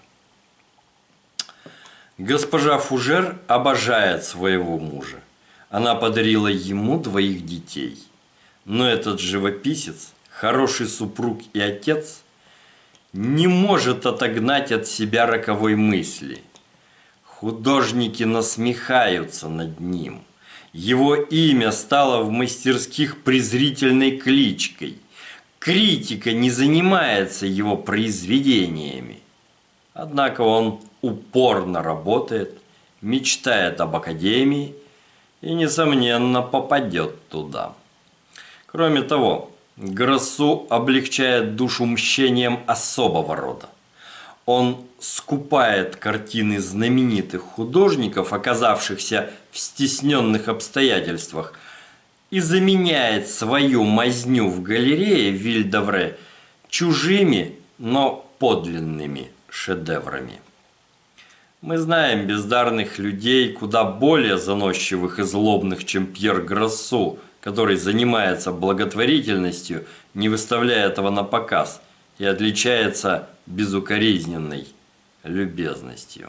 Госпожа Фужер обожает своего мужа. Она подарила ему двоих детей. Но этот живописец, хороший супруг и отец, не может отогнать от себя роковой мысли. Художники насмехаются над ним. Его имя стало в мастерских презрительной кличкой. Критика не занимается его произведениями. Однако он упорно работает, мечтает об академии и, несомненно, попадет туда. Кроме того, Гроссо облегчает душу мщением особого рода. Он скупает картины знаменитых художников, оказавшихся в стесненных обстоятельствах, и заменяет свою мазню в галерее Виль-д'Авре чужими, но подлинными шедеврами. Мы знаем бездарных людей, куда более заносчивых и злобных, чем Пьер Гроссо, который занимается благотворительностью, не выставляя этого на показ, и отличается безукоризненной любезностью.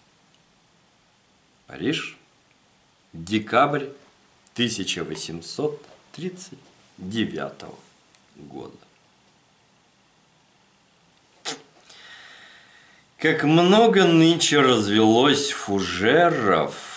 Париж, декабрь тысяча восемьсот тридцать девятого года. Как много нынче развелось фужеров,